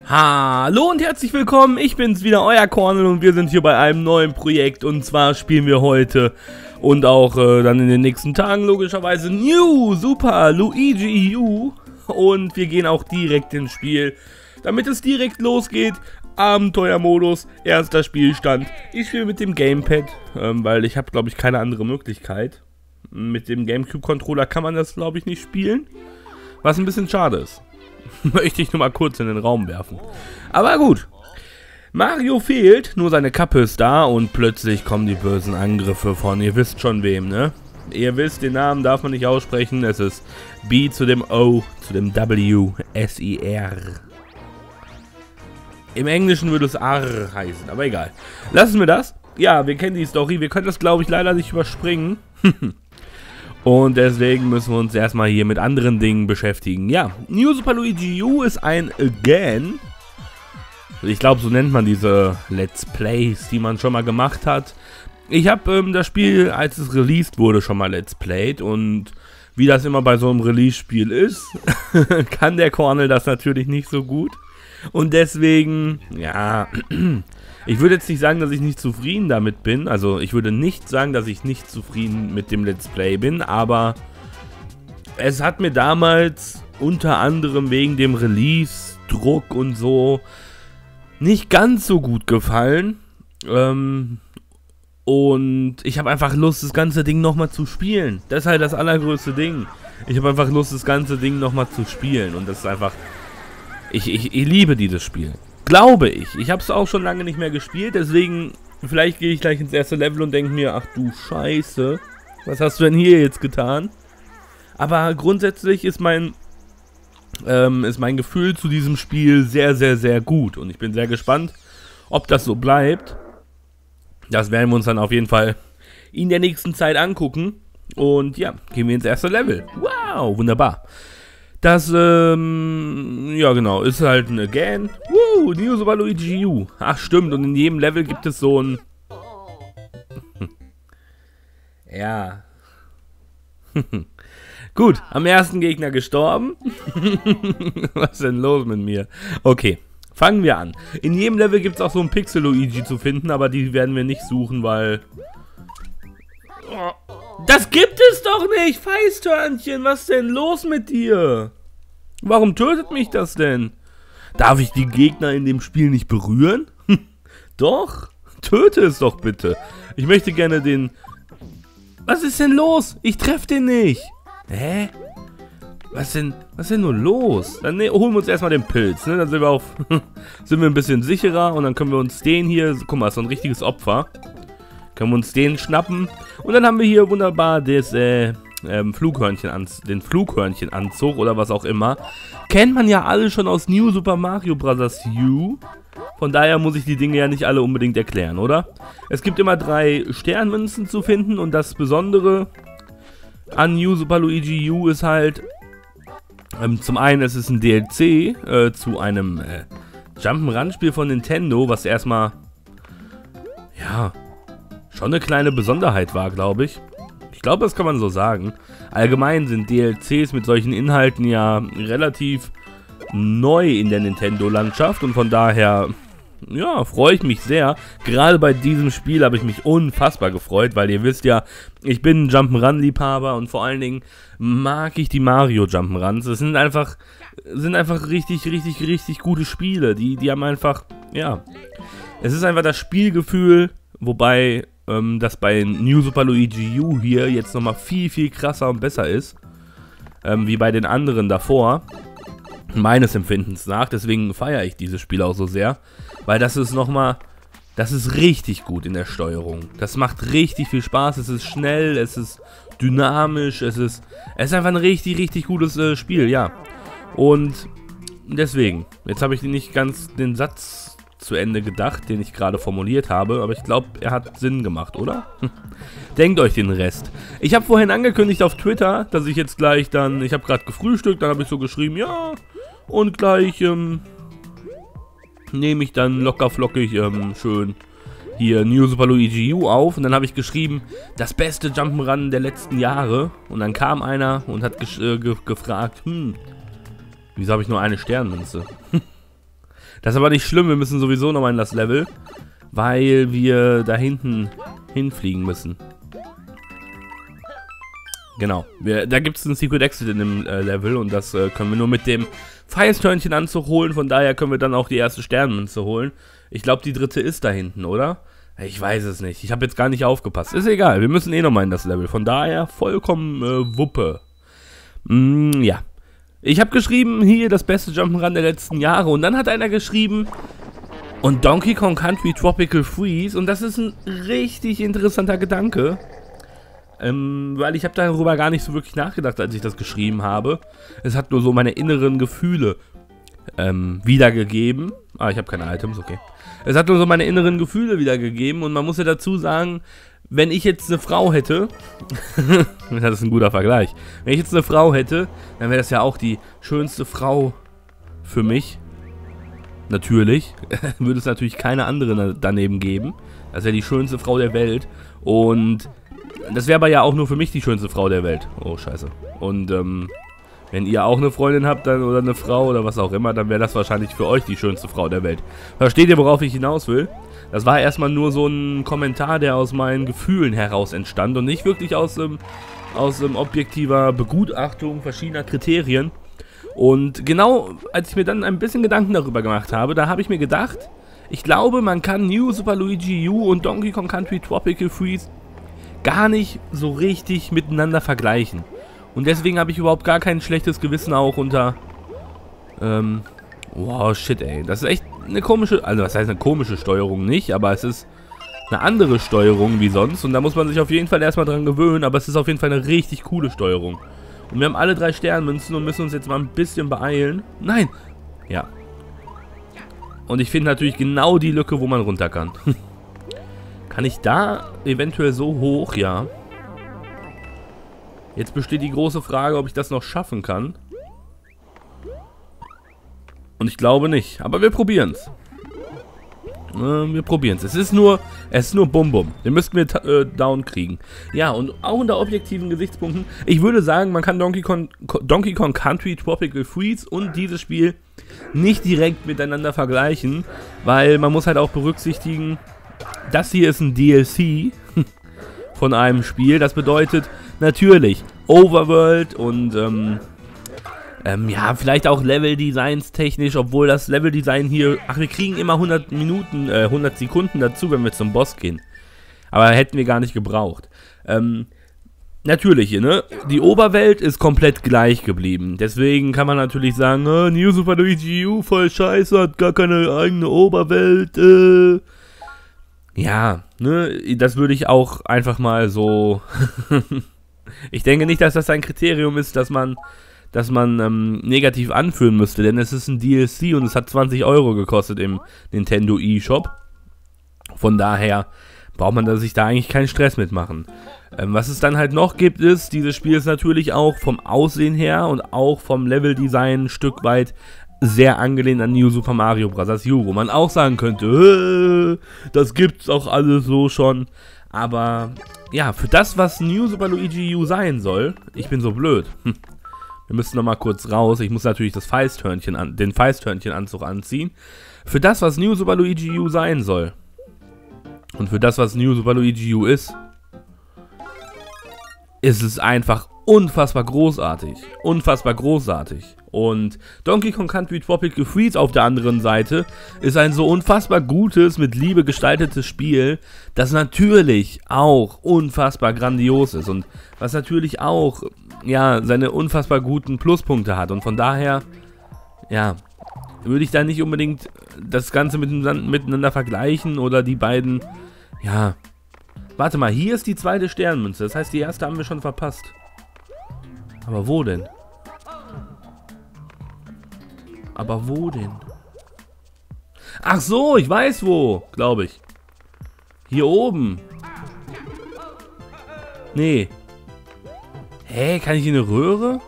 Hallo und herzlich willkommen, ich bin's wieder, euer Cornel, und wir sind hier bei einem neuen Projekt, und zwar spielen wir heute und auch dann in den nächsten Tagen logischerweise New Super Luigi U, und wir gehen auch direkt ins Spiel, damit es direkt losgeht. Abenteuermodus, erster Spielstand. Ich spiele mit dem Gamepad, weil ich habe, glaube ich, keine andere Möglichkeit. Mit dem Gamecube-Controller kann man das, glaube ich, nicht spielen, was ein bisschen schade ist. Möchte ich nur mal kurz in den Raum werfen. Aber gut. Mario fehlt, nur seine Kappe ist da und plötzlich kommen die bösen Angriffe von, ihr wisst schon wem, ne? Ihr wisst, den Namen darf man nicht aussprechen. Es ist B zu dem O zu dem W, S-I-R. Im Englischen würde es R heißen, aber egal. Lassen wir das. Ja, wir kennen die Story. Wir können das, glaube ich, leider nicht überspringen. Und deswegen müssen wir uns erstmal hier mit anderen Dingen beschäftigen. Ja, New Super Luigi U ist ein Again. Ich glaube, so nennt man diese Let's Plays, die man schon mal gemacht hat. Ich habe das Spiel, als es released wurde, schon mal Let's Played. Und wie das immer bei so einem Release-Spiel ist, kann der Cornel das natürlich nicht so gut. Und deswegen, ja, ich würde jetzt nicht sagen, dass ich nicht zufrieden damit bin. Also ich würde nicht sagen, dass ich nicht zufrieden mit dem Let's Play bin, aber es hat mir damals unter anderem wegen dem Release-Druck und so nicht ganz so gut gefallen. Und ich habe einfach Lust, das ganze Ding nochmal zu spielen. Das ist halt das allergrößte Ding. Ich habe einfach Lust, das ganze Ding nochmal zu spielen. Und das ist einfach... Ich liebe dieses Spiel. Glaube ich. Ich habe es auch schon lange nicht mehr gespielt, deswegen vielleicht gehe ich gleich ins erste Level und denke mir, ach du Scheiße, was hast du denn hier jetzt getan? Aber grundsätzlich ist mein Gefühl zu diesem Spiel sehr, sehr, sehr gut. Und ich bin sehr gespannt, ob das so bleibt. Das werden wir uns dann auf jeden Fall in der nächsten Zeit angucken. Und ja, gehen wir ins erste Level. Wow, wunderbar. Das, ja genau, ist halt ein Again. Woo, New Super Luigi U. Ach stimmt, und in jedem Level gibt es so ein... ja. Gut, am ersten Gegner gestorben. Was ist denn los mit mir? Okay, fangen wir an. In jedem Level gibt es auch so ein Pixel-Luigi zu finden, aber die werden wir nicht suchen, weil... Das gibt es doch nicht, Feisthörnchen, was ist denn los mit dir? Warum tötet mich das denn? Darf ich die Gegner in dem Spiel nicht berühren? Doch, töte es doch bitte. Ich möchte gerne den... Was ist denn los? Ich treffe den nicht. Hä? Was ist denn nur los? Dann holen wir uns erstmal den Pilz, ne? Dann sind wir sind wir ein bisschen sicherer und dann können wir uns den hier... Guck mal, so ein richtiges Opfer. Können wir uns den schnappen. Und dann haben wir hier wunderbar das, den Flughörnchenanzug oder was auch immer. Kennt man ja alle schon aus New Super Mario Bros. U. Von daher muss ich die Dinge ja nicht alle unbedingt erklären, oder? Es gibt immer 3 Sternmünzen zu finden, und das Besondere an New Super Luigi U ist halt, zum einen ist es ein DLC zu einem Jump'n'Run-Spiel von Nintendo, was erstmal, ja... schon eine kleine Besonderheit war, glaube ich. Ich glaube, das kann man so sagen. Allgemein sind DLCs mit solchen Inhalten ja relativ neu in der Nintendo-Landschaft, und von daher, ja, freue ich mich sehr. Gerade bei diesem Spiel habe ich mich unfassbar gefreut, weil ihr wisst ja, ich bin ein Jump'n'Run-Liebhaber und vor allen Dingen mag ich die Mario Jump'n'Runs. Es sind einfach richtig, richtig, richtig gute Spiele. Die haben einfach, ja, es ist einfach das Spielgefühl, wobei das bei New Super Luigi U hier jetzt nochmal viel, viel krasser und besser ist, wie bei den anderen davor, meines Empfindens nach. Deswegen feiere ich dieses Spiel auch so sehr, weil das ist richtig gut in der Steuerung. Das macht richtig viel Spaß, es ist schnell, es ist dynamisch, es ist einfach ein richtig, richtig gutes Spiel, ja. Und deswegen, jetzt habe ich nicht ganz den Satz zu Ende gedacht, den ich gerade formuliert habe, aber ich glaube, er hat Sinn gemacht, oder? Denkt euch den Rest. Ich habe vorhin angekündigt auf Twitter, dass ich jetzt gleich dann, ich habe gerade gefrühstückt, dann habe ich so geschrieben, ja, und gleich nehme ich dann locker flockig schön hier New Super Luigi U auf, und dann habe ich geschrieben, das beste Jump'n'Run der letzten Jahre, und dann kam einer und hat gefragt, wieso habe ich nur eine Sternmünze? Das ist aber nicht schlimm, wir müssen sowieso nochmal in das Level, weil wir da hinten hinfliegen müssen. Genau, da gibt es einen Secret Exit in dem Level und das können wir nur mit dem Feierstörnchenanzug holen, von daher können wir dann auch die erste Sternmünze holen. Ich glaube, die dritte ist da hinten, oder? Ich weiß es nicht, ich habe jetzt gar nicht aufgepasst. Ist egal, wir müssen eh nochmal in das Level, von daher vollkommen Wuppe. Ja, ich habe geschrieben, hier das beste Jump'n'Run der letzten Jahre und dann hat einer geschrieben, und Donkey Kong Country Tropical Freeze und das ist ein richtig interessanter Gedanke. Weil ich habe darüber gar nicht so wirklich nachgedacht, als ich das geschrieben habe. Es hat nur so meine inneren Gefühle wiedergegeben. Ah, ich habe keine Items, okay. Es hat nur so meine inneren Gefühle wiedergegeben und man muss ja dazu sagen, wenn ich jetzt eine Frau hätte, das ist ein guter Vergleich, wenn ich jetzt eine Frau hätte, dann wäre das ja auch die schönste Frau für mich. Natürlich. Würde es natürlich keine andere daneben geben. Das wäre die schönste Frau der Welt und das wäre aber ja auch nur für mich die schönste Frau der Welt. Oh, scheiße. Und, wenn ihr auch eine Freundin habt dann, oder eine Frau oder was auch immer, dann wäre das wahrscheinlich für euch die schönste Frau der Welt. Versteht ihr, worauf ich hinaus will? Das war erstmal nur so ein Kommentar, der aus meinen Gefühlen heraus entstand und nicht wirklich aus objektiver Begutachtung verschiedener Kriterien. Und genau, als ich mir dann ein bisschen Gedanken darüber gemacht habe, da habe ich mir gedacht, ich glaube, man kann New Super Luigi U und Donkey Kong Country Tropical Freeze gar nicht so richtig miteinander vergleichen. Und deswegen habe ich überhaupt gar kein schlechtes Gewissen auch unter... wow, shit, ey. Das ist echt eine komische... Also, was heißt eine komische Steuerung nicht, aber es ist eine andere Steuerung wie sonst. Und da muss man sich auf jeden Fall erstmal dran gewöhnen, aber es ist auf jeden Fall eine richtig coole Steuerung. Und wir haben alle 3 Sternmünzen und müssen uns jetzt mal ein bisschen beeilen. Nein! Ja. Und ich finde natürlich genau die Lücke, wo man runter kann. Kann ich da eventuell so hoch? Ja. Jetzt besteht die große Frage, ob ich das noch schaffen kann. Und ich glaube nicht. Aber wir probieren es. Wir probieren es. Es ist nur Bum-Bum. Den müssten wir down kriegen. Ja, und auch unter objektiven Gesichtspunkten. Ich würde sagen, man kann Donkey Kong Country Tropical Freeze und dieses Spiel nicht direkt miteinander vergleichen. Weil man muss halt auch berücksichtigen, das hier ist ein DLC von einem Spiel. Das bedeutet natürlich Overworld und ja, vielleicht auch Level-Designs technisch, obwohl das Level-Design hier... Ach, wir kriegen immer 100 Sekunden dazu, wenn wir zum Boss gehen. Aber hätten wir gar nicht gebraucht. Natürlich, ne? Die Oberwelt ist komplett gleich geblieben. Deswegen kann man natürlich sagen, New Super Luigi U, voll scheiße, hat gar keine eigene Oberwelt, Ja, ne, das würde ich auch einfach mal so... Ich denke nicht, dass das ein Kriterium ist, dass man negativ anführen müsste, denn es ist ein DLC und es hat 20 € gekostet im Nintendo eShop. Von daher braucht man sich da eigentlich keinen Stress mitmachen. Was es dann halt noch gibt, ist, dieses Spiel ist natürlich auch vom Aussehen her und auch vom Leveldesign ein Stück weit sehr angelehnt an New Super Mario Bros. U, wo man auch sagen könnte, das gibt's auch alles so schon. Aber ja, für das, was New Super Luigi U sein soll, ich bin so blöd. Wir müssen nochmal kurz raus. Ich muss natürlich den Feisthörnchenanzug anziehen. Für das, was New Super Luigi U sein soll. Und für das, was New Super Luigi U ist es einfach unfassbar großartig. Unfassbar großartig. Und Donkey Kong Country Tropical Freeze auf der anderen Seite ist ein so unfassbar gutes, mit Liebe gestaltetes Spiel, das natürlich auch unfassbar grandios ist und was natürlich auch, ja, seine unfassbar guten Pluspunkte hat. Und von daher, ja, würde ich da nicht unbedingt das Ganze miteinander vergleichen oder die beiden, ja. Warte mal, hier ist die zweite Sternmünze, das heißt, die erste haben wir schon verpasst. Aber wo denn? Aber wo denn? Ach so, ich weiß wo, glaube ich. Hier oben. Nee. Hä, kann ich in eine Röhre?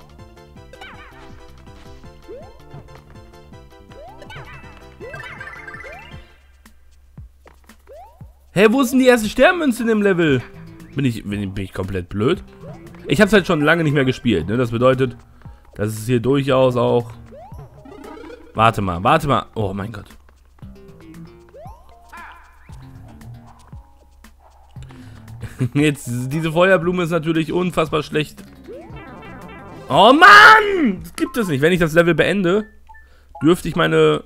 Hä, wo ist denn die erste Sternmünze in dem Level? Bin ich komplett blöd? Ich habe es halt schon lange nicht mehr gespielt, ne? Das bedeutet, das ist hier durchaus auch... Warte mal. Oh mein Gott. Jetzt, diese Feuerblume ist natürlich unfassbar schlecht. Oh Mann! Das gibt es nicht. Wenn ich das Level beende, dürfte ich meine...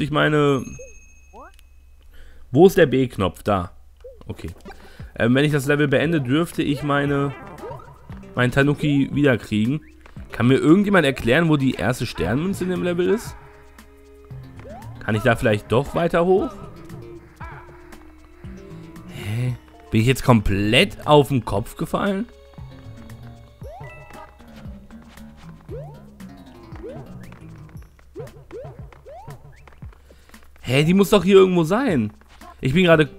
Wo ist der B-Knopf? Da. Okay. Wenn ich das Level beende, dürfte ich meinen Tanuki wiederkriegen. Kann mir irgendjemand erklären, wo die erste Sternmünze in dem Level ist? Kann ich da vielleicht doch weiter hoch? Hä? Bin ich jetzt komplett auf den Kopf gefallen? Hä, die muss doch hier irgendwo sein. Ich bin gerade...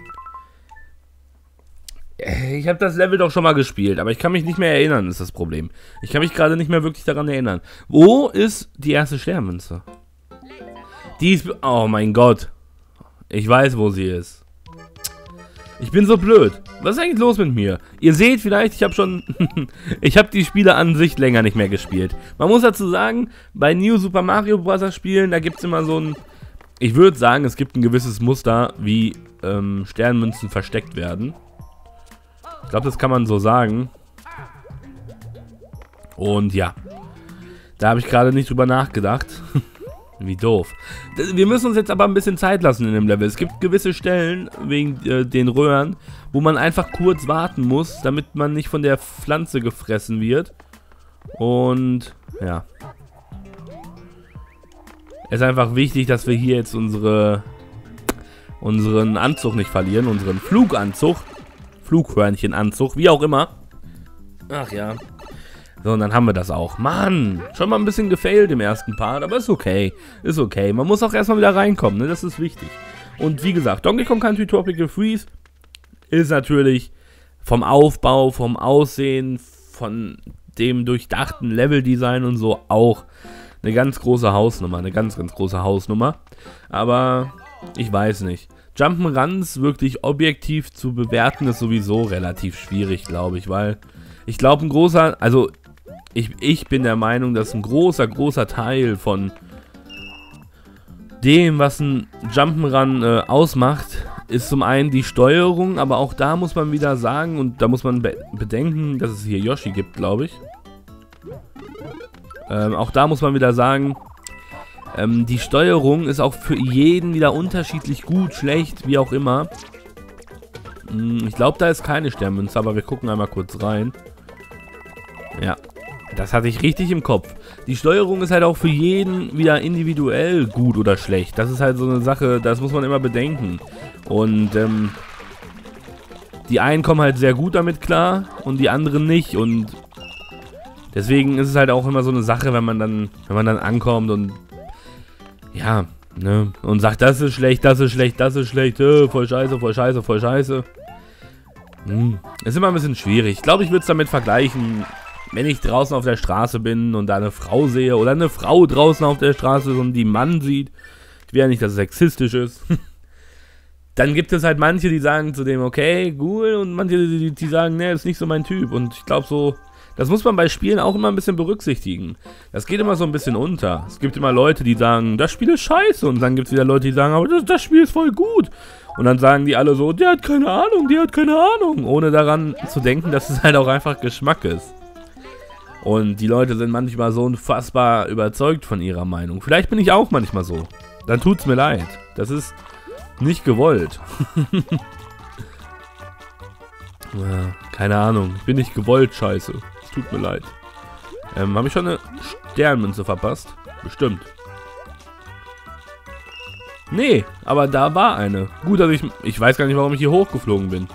Ich habe das Level doch schon mal gespielt, aber ich kann mich nicht mehr erinnern, ist das Problem. Ich kann mich gerade nicht mehr wirklich daran erinnern. Wo ist die erste Sternmünze? Die ist... Oh mein Gott. Ich weiß, wo sie ist. Ich bin so blöd. Was ist eigentlich los mit mir? Ihr seht vielleicht, ich habe schon... ich habe die Spiele an sich länger nicht mehr gespielt. Man muss dazu sagen, bei New Super Mario Bros. Spielen, da gibt es immer so ein... Ich würde sagen, es gibt ein gewisses Muster, wie Sternmünzen versteckt werden. Ich glaube, das kann man so sagen. Und ja, da habe ich gerade nicht drüber nachgedacht. Wie doof. Wir müssen uns jetzt aber ein bisschen Zeit lassen in dem Level. Es gibt gewisse Stellen, wegen den Röhren, wo man einfach kurz warten muss, damit man nicht von der Pflanze gefressen wird. Und ja. Es ist einfach wichtig, dass wir hier jetzt unseren Anzug nicht verlieren, unseren Fluganzug. Flughörnchenanzug, wie auch immer. Ach ja. So, und dann haben wir das auch. Mann, schon mal ein bisschen gefailt im ersten Part, aber ist okay. Ist okay. Man muss auch erstmal wieder reinkommen, ne? Das ist wichtig. Und wie gesagt, Donkey Kong Country Tropical Freeze ist natürlich vom Aufbau, vom Aussehen, von dem durchdachten Leveldesign und so auch eine ganz große Hausnummer. Eine ganz, ganz große Hausnummer. Aber ich weiß nicht. Jump'n'Runs wirklich objektiv zu bewerten ist sowieso relativ schwierig, glaube ich, weil ich glaube ich bin der Meinung, dass ein großer Teil von dem, was ein Jump'n'Run ausmacht, ist zum einen die Steuerung, aber auch da muss man wieder sagen, und da muss man bedenken, dass es hier Yoshi gibt, glaube ich. Auch da muss man wieder sagen, die Steuerung ist auch für jeden wieder unterschiedlich gut, schlecht, wie auch immer. Ich glaube, da ist keine Sternmünze, aber wir gucken einmal kurz rein. Ja, das hatte ich richtig im Kopf. Die Steuerung ist halt auch für jeden wieder individuell gut oder schlecht. Das ist halt so eine Sache, das muss man immer bedenken. Und die einen kommen halt sehr gut damit klar und die anderen nicht. Und deswegen ist es halt auch immer so eine Sache, wenn man dann ankommt und ja, ne, und sagt, das ist schlecht, das ist schlecht, das ist schlecht, voll scheiße, voll scheiße, voll scheiße. Ist immer ein bisschen schwierig. Ich glaube, ich würde es damit vergleichen, wenn ich draußen auf der Straße bin und da eine Frau sehe oder eine Frau draußen auf der Straße und die Mann sieht. Ich will ja nicht, dass es sexistisch ist. Dann gibt es halt manche, die sagen zu dem, okay, cool, und manche, die sagen, ne, ist nicht so mein Typ. Und ich glaube so, das muss man bei Spielen auch immer ein bisschen berücksichtigen. Das geht immer so ein bisschen unter. Es gibt immer Leute, die sagen, das Spiel ist scheiße. Und dann gibt es wieder Leute, die sagen, aber das Spiel ist voll gut. Und dann sagen die alle so, der hat keine Ahnung, die hat keine Ahnung. Ohne daran zu denken, dass es halt auch einfach Geschmack ist. Und die Leute sind manchmal so unfassbar überzeugt von ihrer Meinung. Vielleicht bin ich auch manchmal so. Dann tut's mir leid. Das ist nicht gewollt. Ja, keine Ahnung. Ich bin nicht gewollt, scheiße. Es tut mir leid. Habe ich schon eine Sternmünze verpasst? Bestimmt. Nee, aber da war eine. Gut, dass ich weiß gar nicht, warum ich hier hochgeflogen bin.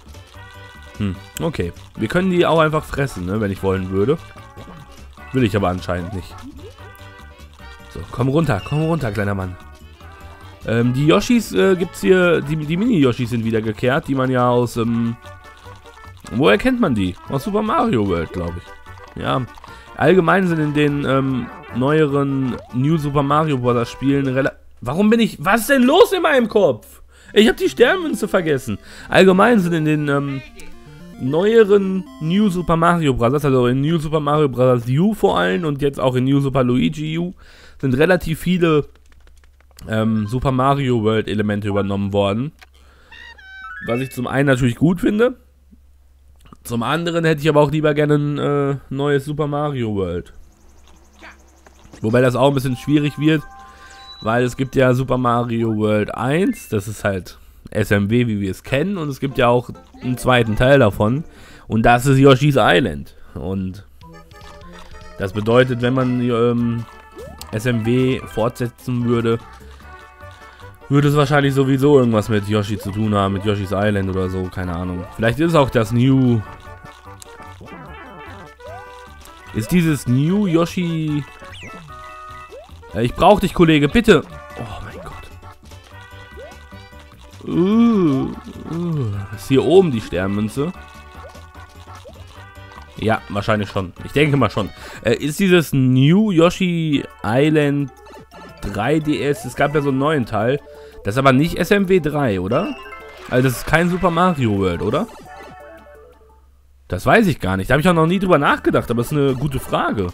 Okay. Wir können die auch einfach fressen, ne, wenn ich wollen würde. Will ich aber anscheinend nicht. So, komm runter, kleiner Mann. Die Yoshis gibt's hier, die Mini-Yoshis sind wiedergekehrt, die man ja aus, woher kennt man die? Aus Super Mario World, glaube ich. Ja, allgemein sind in den neueren New Super Mario Bros. Spielen was ist denn los in meinem Kopf? Ich habe die Sternmünze vergessen. Allgemein sind in den neueren New Super Mario Bros., also in New Super Mario Bros. U vor allem und jetzt auch in New Super Luigi U, sind relativ viele Super Mario World Elemente übernommen worden. Was ich zum einen natürlich gut finde, Zum anderen hätte ich aber auch lieber gerne ein neues Super Mario World. Wobei das auch ein bisschen schwierig wird, weil es gibt ja Super Mario World 1, das ist halt SMW, wie wir es kennen, und es gibt ja auch einen zweiten Teil davon, und das ist Yoshi's Island. Und das bedeutet, wenn man SMW fortsetzen würde, würde es wahrscheinlich sowieso irgendwas mit Yoshi zu tun haben, mit Yoshi's Island oder so, keine Ahnung. Vielleicht ist auch das New... Ist dieses New Yoshi... Ich brauch dich, Kollege, bitte! Oh mein Gott. Ist hier oben die Sternmünze? Ja, wahrscheinlich schon. Ich denke mal schon. Ist dieses New Yoshi Island 3DS, es gab ja so einen neuen Teil. Das ist aber nicht SMW 3, oder? Also das ist kein Super Mario World, oder? Das weiß ich gar nicht. Da habe ich auch noch nie drüber nachgedacht, aber das ist eine gute Frage.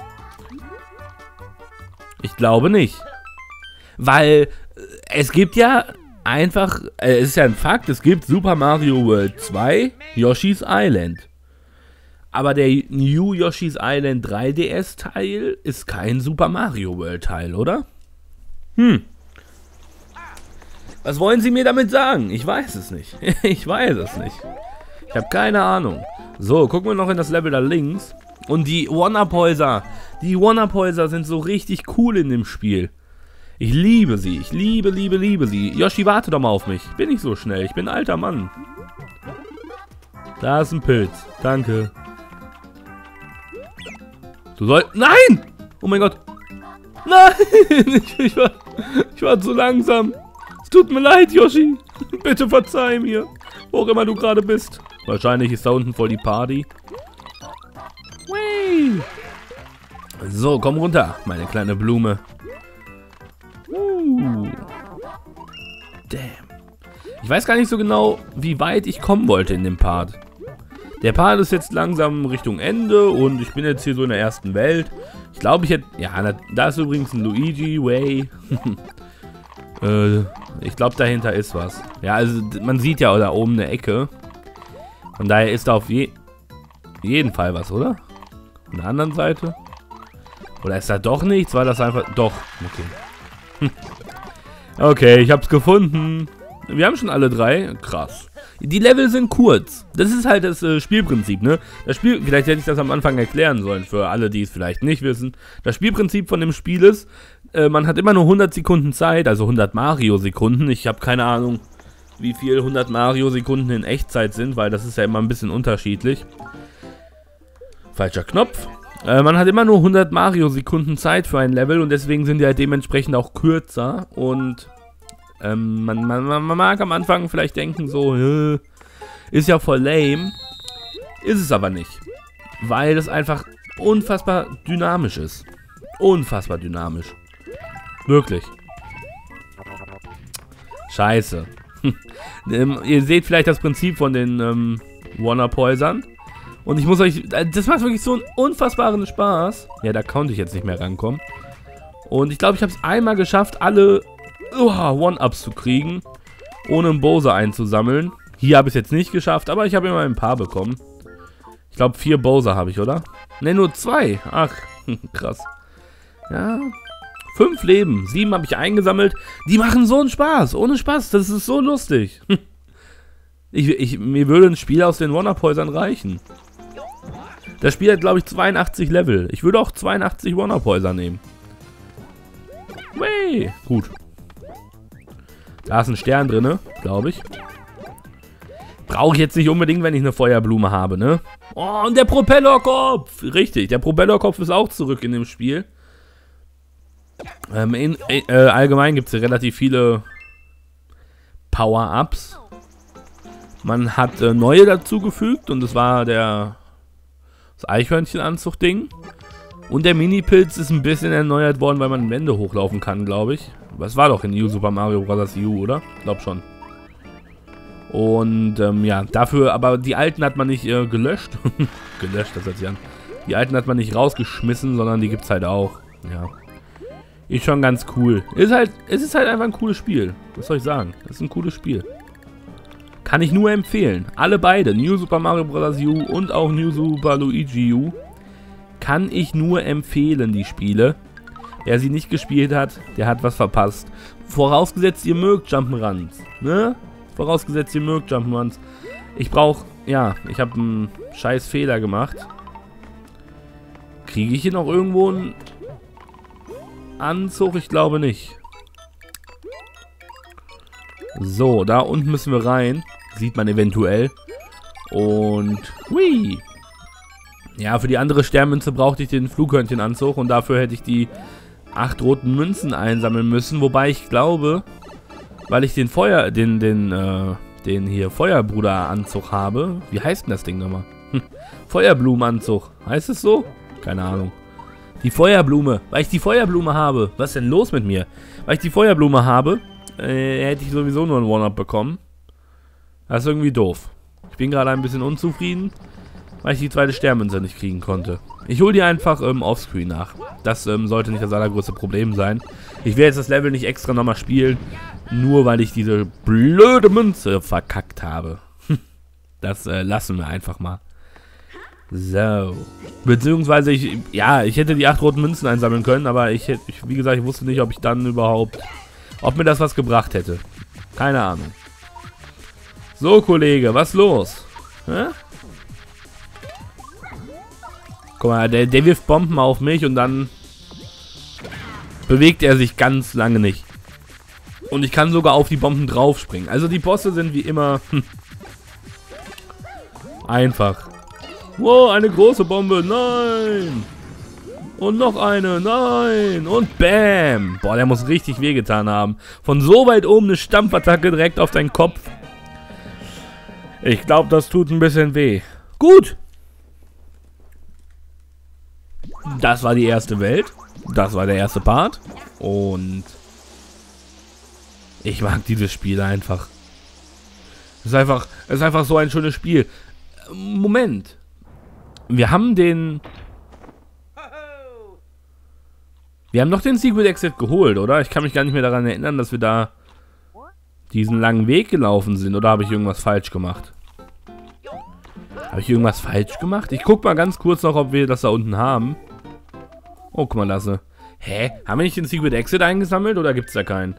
Ich glaube nicht. Weil es gibt ja einfach, es ist ja ein Fakt, es gibt Super Mario World 2, Yoshi's Island. Aber der New Yoshi's Island 3DS Teil ist kein Super Mario World Teil, oder? Was wollen Sie mir damit sagen? Ich weiß es nicht. Ich weiß es nicht. Ich habe keine Ahnung. So, gucken wir noch in das Level da links. Und die One-Up-Häuser. Die One-Up-Häuser sind so richtig cool in dem Spiel. Ich liebe sie. Ich liebe sie. Yoshi, warte doch mal auf mich. Ich bin nicht so schnell. Ich bin ein alter Mann. Da ist ein Pilz. Danke. Du sollst... Nein! Oh mein Gott. Nein! Ich war zu langsam. Es tut mir leid, Yoshi. Bitte verzeih mir. Wo auch immer du gerade bist. Wahrscheinlich ist da unten voll die Party. Whee! So, komm runter, meine kleine Blume. Damn. Ich weiß gar nicht so genau, wie weit ich kommen wollte in dem Part. Der Part ist jetzt langsam Richtung Ende und ich bin jetzt hier so in der ersten Welt. Ich glaube, ich hätte... Ja, da ist übrigens ein Luigi Way. Ich glaube, dahinter ist was. Ja, also man sieht ja da oben eine Ecke. Von daher ist da auf jeden Fall was, oder? An der anderen Seite? Oder ist da doch nichts? War das einfach... Doch, okay. Okay, ich hab's gefunden. Wir haben schon alle 3. Krass. Die Level sind kurz. Das ist halt das Spielprinzip, ne? Das Spiel, vielleicht hätte ich das am Anfang erklären sollen, für alle, die es vielleicht nicht wissen. Das Spielprinzip von dem Spiel ist, man hat immer nur 100 Sekunden Zeit, also 100 Mario-Sekunden. Ich habe keine Ahnung, wie viel 100 Mario-Sekunden in Echtzeit sind, weil das ist ja immer ein bisschen unterschiedlich. Falscher Knopf. Man hat immer nur 100 Mario-Sekunden Zeit für ein Level und deswegen sind die halt dementsprechend auch kürzer. Und man mag am Anfang vielleicht denken so, ist ja voll lame. Ist es aber nicht. Weil es einfach unfassbar dynamisch ist. Unfassbar dynamisch. Wirklich. Scheiße. Ihr seht vielleicht das Prinzip von den One-Up-Häusern. Und ich muss euch... Das macht wirklich so einen unfassbaren Spaß. Ja, da konnte ich jetzt nicht mehr rankommen. Und ich glaube, ich habe es einmal geschafft, alle One-Ups zu kriegen, ohne einen Bowser einzusammeln. Hier habe ich es jetzt nicht geschafft, aber ich habe immer ein paar bekommen. Ich glaube, 4 Bowser habe ich, oder? Ne, nur 2. Ach, krass. Ja, 5 Leben. 7 habe ich eingesammelt. Die machen so einen Spaß. Ohne Spaß. Das ist so lustig. Mir würde ein Spiel aus den One-Up-Häusern reichen. Das Spiel hat, glaube ich, 82 Level. Ich würde auch 82 One-Up-Häuser nehmen. Wey. Gut. Da ist ein Stern drin, glaube ich. Brauche ich jetzt nicht unbedingt, wenn ich eine Feuerblume habe, ne? Oh, und der Propellerkopf! Richtig, der Propellerkopf ist auch zurück in dem Spiel. Allgemein gibt es hier relativ viele Power-Ups. Man hat neue dazugefügt und das war das Eichhörnchenanzug-Ding. Und der Mini-Pilz ist ein bisschen erneuert worden, weil man Wände hochlaufen kann, glaube ich. Das war doch in New Super Mario Bros. U, oder? Ich glaube schon. Und ja, dafür, aber die alten hat man nicht gelöscht. Gelöscht, das hört sich an. Die alten hat man nicht rausgeschmissen, sondern die gibt es halt auch. Ja. Ist schon ganz cool. Es ist halt einfach ein cooles Spiel. Was soll ich sagen? Das ist ein cooles Spiel. Kann ich nur empfehlen. Alle beide, New Super Mario Bros. U und auch New Super Luigi U, kann ich nur empfehlen, die Spiele. Wer sie nicht gespielt hat, der hat was verpasst. Vorausgesetzt, ihr mögt Jump'n'Runs, ne? Vorausgesetzt, ihr mögt Jump'n'Runs. Ich brauche, ja, ich habe einen scheiß Fehler gemacht. Kriege ich hier noch irgendwo einen Anzug? Ich glaube nicht. So, da unten müssen wir rein. Sieht man eventuell. Und, hui. Ja, für die andere Sternmünze brauchte ich den Flughörnchenanzug und dafür hätte ich die 8 roten Münzen einsammeln müssen. Wobei ich glaube, weil ich den hier Feuerbruderanzug habe. Wie heißt denn das Ding nochmal? Feuerblumenanzug. Heißt es so? Keine Ahnung. Die Feuerblume. Weil ich die Feuerblume habe. Was ist denn los mit mir? Weil ich die Feuerblume habe, hätte ich sowieso nur einen One-Up bekommen. Das ist irgendwie doof. Ich bin gerade ein bisschen unzufrieden, weil ich die zweite Sternmünze nicht kriegen konnte. Ich hole die einfach offscreen nach. Das sollte nicht das allergrößte Problem sein. Ich werde jetzt das Level nicht extra nochmal spielen, nur weil ich diese blöde Münze verkackt habe. Das lassen wir einfach mal. So. Beziehungsweise, ich hätte die 8 roten Münzen einsammeln können, aber wie gesagt, ich wusste nicht, ob ich dann überhaupt, ob mir das was gebracht hätte. Keine Ahnung. So, Kollege, was los? Hä? Guck mal, der wirft Bomben auf mich und dann bewegt er sich ganz lange nicht. Und ich kann sogar auf die Bomben draufspringen. Also die Bosse sind wie immer einfach. Wow, eine große Bombe, nein! Und noch eine, nein! Und bam! Boah, der muss richtig wehgetan haben. Von so weit oben eine Stampfattacke direkt auf deinen Kopf. Ich glaube, das tut ein bisschen weh. Gut! Das war die erste Welt. Das war der erste Part. Und ich mag dieses Spiel einfach. Es ist einfach so ein schönes Spiel. Moment. Wir haben noch den Secret Exit geholt, oder? Ich kann mich gar nicht mehr daran erinnern, dass wir da diesen langen Weg gelaufen sind. Oder habe ich irgendwas falsch gemacht? Habe ich irgendwas falsch gemacht? Ich guck mal ganz kurz noch, ob wir das da unten haben. Oh, guck mal, Lasse. Hä? Haben wir nicht den Secret Exit eingesammelt oder gibt es da keinen?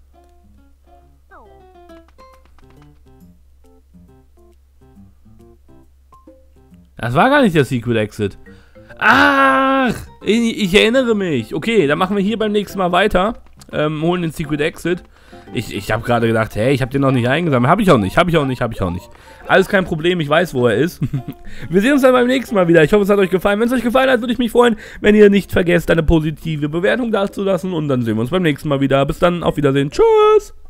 Das war gar nicht der Secret Exit. Ach! Ich erinnere mich. Okay, dann machen wir hier beim nächsten Mal weiter. Holen den Secret Exit. Ich habe gerade gedacht, hey, ich habe den noch nicht eingesammelt. Habe ich auch nicht. Alles kein Problem, ich weiß, wo er ist. Wir sehen uns dann beim nächsten Mal wieder. Ich hoffe, es hat euch gefallen. Wenn es euch gefallen hat, würde ich mich freuen, wenn ihr nicht vergesst, eine positive Bewertung dazulassen. Und dann sehen wir uns beim nächsten Mal wieder. Bis dann, auf Wiedersehen. Tschüss!